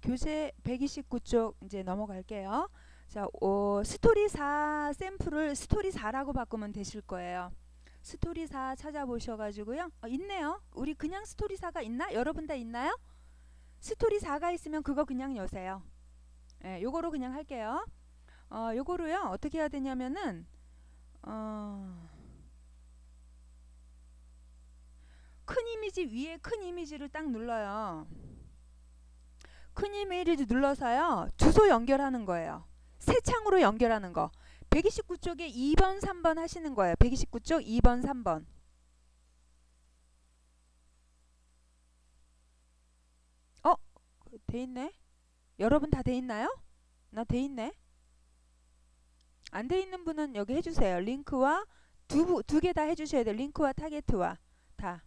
교재 129쪽 이제 넘어갈게요. 자, 스토리 4 샘플을 스토리 4라고 바꾸면 되실 거예요. 스토리 4 찾아보셔가지고요. 있네요. 우리 그냥 스토리 4가 있나? 여러분 다 있나요? 스토리 4가 있으면 그거 그냥 여세요. 예, 요거로 그냥 할게요. 요거로요. 어떻게 해야 되냐면은 큰 이미지 위에 큰 이미지를 딱 눌러요. 큰 이미지를 눌러서요. 주소 연결하는 거예요. 새 창으로 연결하는 거. 129쪽에 2번, 3번 하시는 거예요. 129쪽 2번, 3번. 돼 있네. 여러분 다 돼 있나요? 나 돼 있네. 안 돼 있는 분은 여기 해주세요. 링크와 두 개 다 해주셔야 돼요. 링크와 타겟와 다.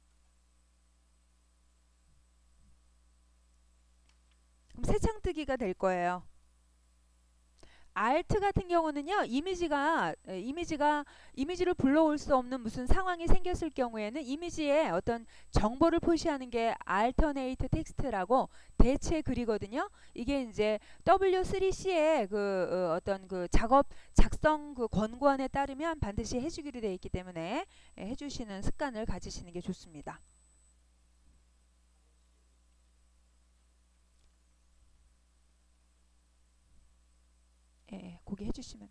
그럼 새 창 뜨기가 될 거예요. Alt 같은 경우는요, 이미지를 불러올 수 없는 무슨 상황이 생겼을 경우에는 이미지에 어떤 정보를 표시하는 게 alternate text라고 대체 글이거든요. 이게 이제 W3C의 어떤 작성 권고안에 따르면 반드시 해주기로 되어 있기 때문에 해주시는 습관을 가지시는 게 좋습니다. 거기 해주시면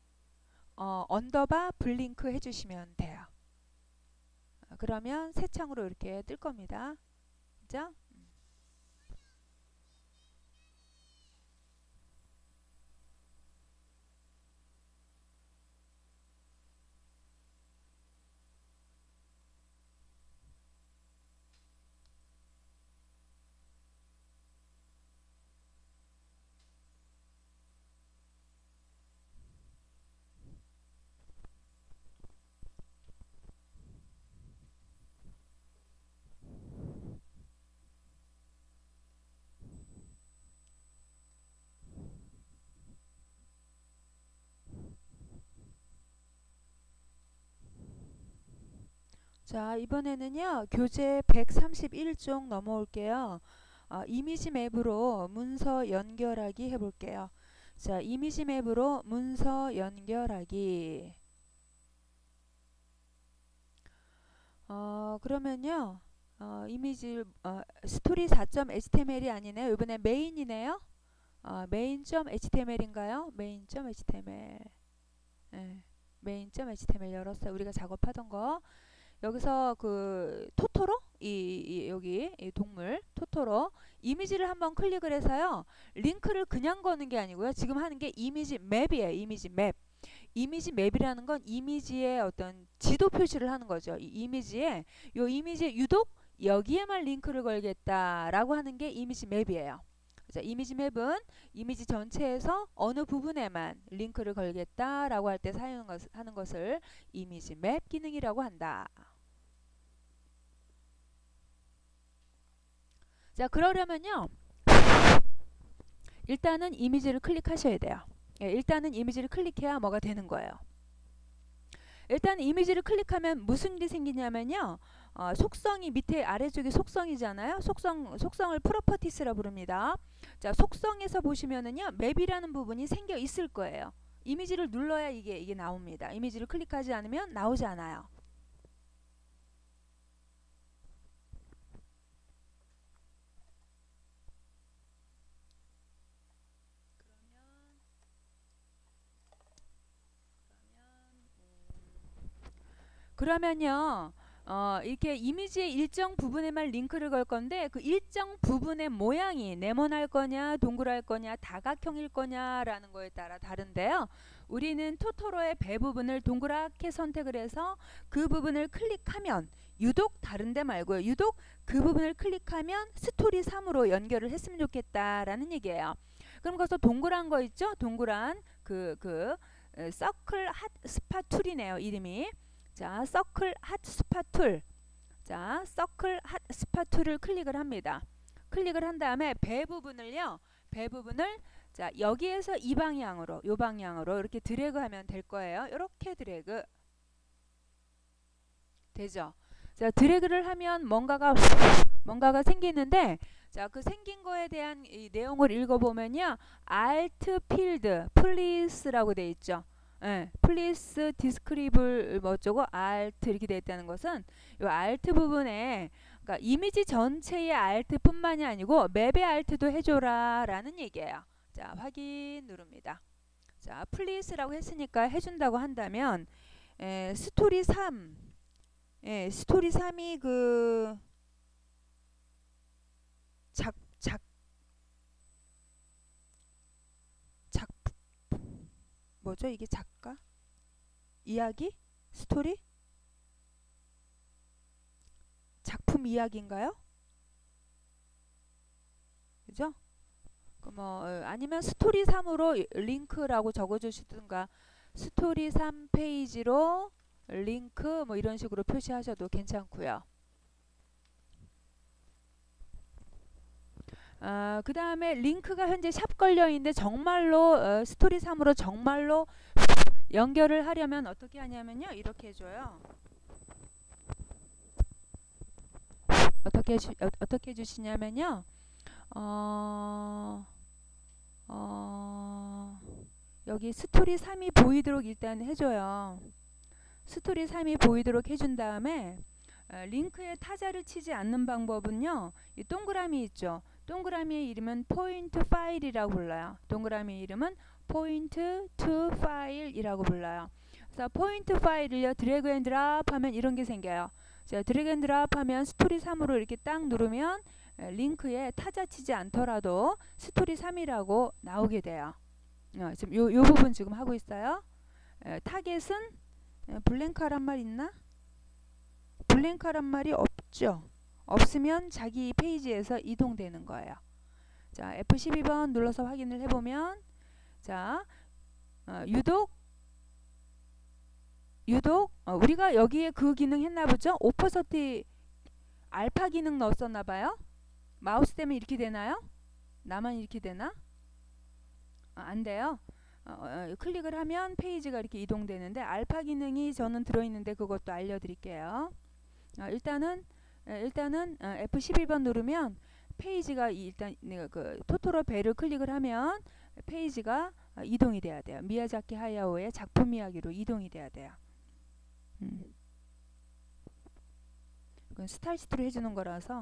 언더바 블링크 해주시면 돼요. 그러면 새 창으로 이렇게 뜰 겁니다. 그죠? 자, 이번에는요, 교재 131쪽 넘어올게요. 이미지 맵으로 문서 연결하기 해볼게요. 자, 이미지 맵으로 문서 연결하기. 그러면요, 이미지, 스토리 4.html이 아니네요. 이번에 메인이네요. main.html인가요? main.html. 네, main.html 열었어요. 우리가 작업하던 거. 여기서 토토로 여기 이 동물 토토로 이미지를 한번 클릭을 해서요. 링크를 그냥 거는 게 아니고요. 지금 하는 게 이미지 맵이에요. 이미지 맵. 이미지 맵이라는 건 이미지의 어떤 지도 표시를 하는 거죠. 이 이미지에 유독 여기에만 링크를 걸겠다라고 하는 게 이미지 맵이에요. 자, 이미지 맵은 이미지 전체에서 어느 부분에만 링크를 걸겠다라고 할 때 사용하는 것을 이미지 맵 기능이라고 한다. 자, 그러려면요. 일단은 이미지를 클릭하셔야 돼요. 일단은 이미지를 클릭해야 뭐가 되는 거예요. 일단 이미지를 클릭하면 무슨 일이 생기냐면요. 속성이 밑에 아래쪽이 속성이잖아요. 속성을 프로퍼티스라 부릅니다. 자, 속성에서 보시면은요. 맵이라는 부분이 생겨 있을 거예요. 이미지를 눌러야 이게 나옵니다. 이미지를 클릭하지 않으면 나오지 않아요. 그러면요. 이렇게 이미지의 일정 부분에만 링크를 걸 건데 그 일정 부분의 모양이 네모날 거냐 동그랄 거냐 다각형일 거냐라는 거에 따라 다른데요. 우리는 토토로의 배 부분을 동그랗게 선택을 해서 그 부분을 클릭하면 유독 다른데 말고요. 유독 그 부분을 클릭하면 스토리 3으로 연결을 했으면 좋겠다라는 얘기예요. 그럼 거기서 동그란 거 있죠? 동그란 서클 핫 스파 툴이네요. 이름이. 자, 서클 핫 스파 툴. 자, 서클 핫 스파 툴을 클릭을 합니다. 클릭을 한 다음에 배 부분을요. 배 부분을 자, 여기에서 이 방향으로 요 방향으로 이렇게 드래그 하면 될 거예요. 이렇게 드래그 되죠. 자, 드래그를 하면 뭔가가 생기는데, 자, 그 생긴 거에 대한 이 내용을 읽어보면요, Alt 필드, please라고 돼 있죠. 예, please describe 뭐 어쩌고 alt 이렇게 돼 있다는 것은 이 alt 부분에, 그러니까 이미지 전체의 alt뿐만이 아니고 맵의 alt도 해줘라 라는 얘기예요. 자, 확인 누릅니다. 자, please라고 했으니까 해준다고 한다면, 스토리 3, 스토리 3이 그 작, 작, 작, 뭐죠? 이게 작가? 이야기? 스토리? 작품 이야기인가요? 그죠? 그 뭐, 아니면 스토리 3으로 링크라고 적어주시든가, 스토리 3 페이지로 링크 뭐 이런 식으로 표시하셔도 괜찮고요. 그 다음에 링크가 현재 샵 걸려있는데 정말로 스토리 3으로 정말로 연결을 하려면 어떻게 하냐면요, 이렇게 해줘요. 어떻게 해주시냐면요, 여기 스토리 3이 보이도록 일단 해줘요. 스토리 3이 보이도록 해준 다음에 링크에 타자를 치지 않는 방법은요, 이 동그라미 있죠. 동그라미의 이름은 포인트 파일이라고 불러요. 동그라미 이름은 포인트 투 파일이라고 불러요. 그래서 포인트 파일을요, 드래그 앤 드랍 하면 이런 게 생겨요. 자, 드래그 앤 드랍 하면 스토리 3으로 이렇게 딱 누르면 링크에 타자 치지 않더라도 스토리 3이라고 나오게 돼요. 지금 요 부분 지금 하고 있어요. 타겟은 블랭크란 말 있나? 블랭크란 말이 없죠. 없으면 자기 페이지에서 이동되는 거예요. 자, F12번 눌러서 확인을 해보면, 자, 유독 우리가 여기에 그 기능 했나 보죠? 오퍼서티 알파 기능 넣었었나 봐요. 마우스 때문에 이렇게 되나요? 나만 이렇게 되나? 안 돼요. 클릭을 하면 페이지가 이렇게 이동되는데, 알파 기능이 저는 들어있는데 그것도 알려드릴게요. 일단은 F12번 누르면 페이지가 일단 그 토토로 벨을 클릭을 하면 페이지가 이동이 돼야 돼요. 미야자키 하야오의 작품 이야기로 이동이 돼야 돼요. 그건 스타일시트로 해주는 거라서.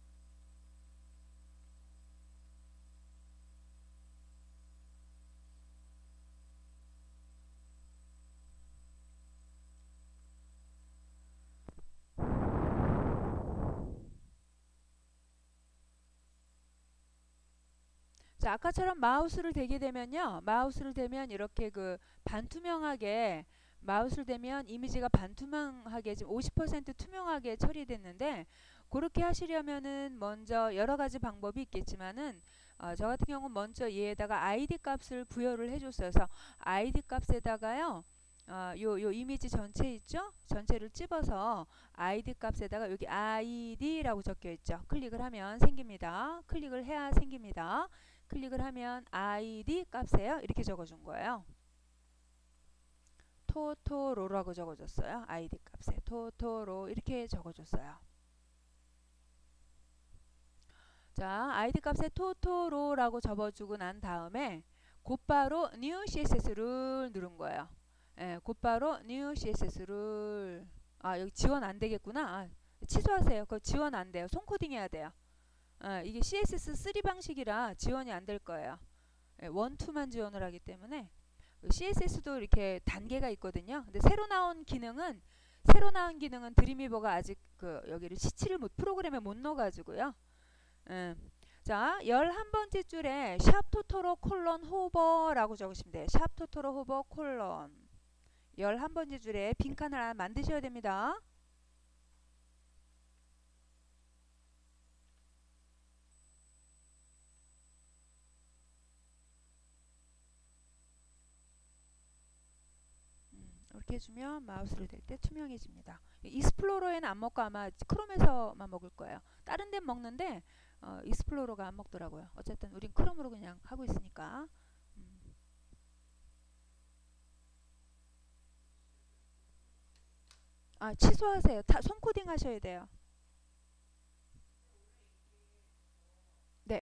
자, 아까처럼 마우스를 대게 되면요, 마우스를 대면 이렇게 그 반투명하게, 마우스를 대면 이미지가 반투명하게, 지금 50% 투명하게 처리됐는데, 그렇게 하시려면은 먼저 여러 가지 방법이 있겠지만은, 저 같은 경우는 먼저 얘에다가 ID 값을 부여를 해줬어요. 그래서 ID 값에다가요, 요 이미지 전체 있죠? 전체를 찝어서 ID 값에다가 여기 ID라고 적혀 있죠? 클릭을 하면 생깁니다. 클릭을 해야 생깁니다. 클릭을 하면 ID 값이에요. 이렇게 적어준 거예요. 토토로라고 적어줬어요. ID 값에 토토로 이렇게 적어줬어요. 자, ID 값에 토토로라고 접어주고 난 다음에 곧바로 New CSS를 누른 거예요. 곧바로 New CSS를, 여기 지원 안 되겠구나. 취소하세요. 그거 지원 안 돼요. 손코딩 해야 돼요. 이게 CSS3 방식이라 지원이 안 될 거예요. 1, 2만 지원을 하기 때문에. CSS도 이렇게 단계가 있거든요. 근데 새로 나온 기능은 드림위버가 아직 여기를 프로그램에 못 넣어가지고요. 자, 11번째 줄에 샵 토토로 콜론 호버라고 적으시면 돼요. 샵 토토로 호버 콜론. 11번째 줄에 빈칸을 하나 만드셔야 됩니다. 이렇게 해주면 마우스를 댈 때 투명해집니다. 익스플로러에는 안 먹고 아마 크롬에서만 먹을 거예요. 다른 데는 먹는데 익스플로러가 안 먹더라고요. 어쨌든 우린 크롬으로 그냥 하고 있으니까. 취소하세요. 다 손코딩 하셔야 돼요.